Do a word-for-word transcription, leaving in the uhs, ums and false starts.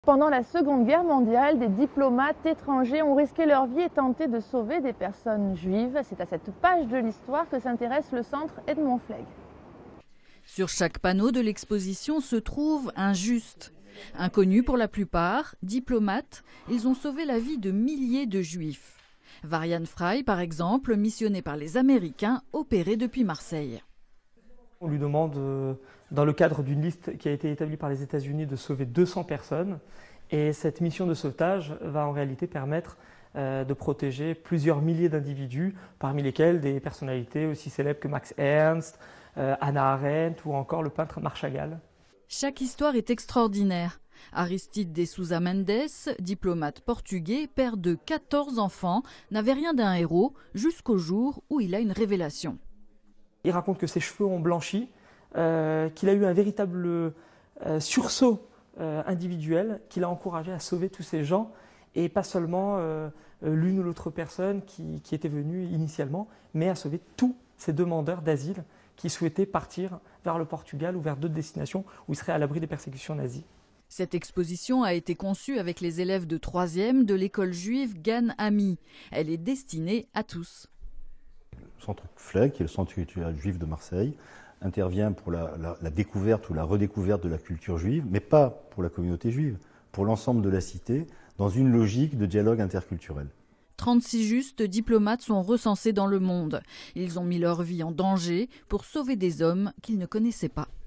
Pendant la Seconde Guerre mondiale, des diplomates étrangers ont risqué leur vie et tenté de sauver des personnes juives. C'est à cette page de l'histoire que s'intéresse le centre Edmond Flegg. Sur chaque panneau de l'exposition se trouve un juste. Inconnus pour la plupart, diplomates, ils ont sauvé la vie de milliers de juifs. Varian Fry, par exemple, missionné par les Américains, opéré depuis Marseille. On lui demande, dans le cadre d'une liste qui a été établie par les États-Unis, de sauver deux cents personnes. Et cette mission de sauvetage va en réalité permettre euh, de protéger plusieurs milliers d'individus, parmi lesquels des personnalités aussi célèbres que Max Ernst, euh, Hannah Arendt ou encore le peintre Marc Chagall. Chaque histoire est extraordinaire. Aristide de Sousa Mendes, diplomate portugais, père de quatorze enfants, n'avait rien d'un héros jusqu'au jour où il a une révélation. Il raconte que ses cheveux ont blanchi, euh, qu'il a eu un véritable euh, sursaut euh, individuel, qui l'a encouragé à sauver tous ces gens, et pas seulement euh, l'une ou l'autre personne qui, qui était venue initialement, mais à sauver tous ces demandeurs d'asile qui souhaitaient partir vers le Portugal ou vers d'autres destinations où ils seraient à l'abri des persécutions nazies. Cette exposition a été conçue avec les élèves de troisième de l'école juive Gan Ami. Elle est destinée à tous. Le centre Flegg, qui est le centre culturel juif de Marseille, intervient pour la, la, la découverte ou la redécouverte de la culture juive, mais pas pour la communauté juive, pour l'ensemble de la cité, dans une logique de dialogue interculturel. trente-six justes diplomates sont recensés dans le monde. Ils ont mis leur vie en danger pour sauver des hommes qu'ils ne connaissaient pas.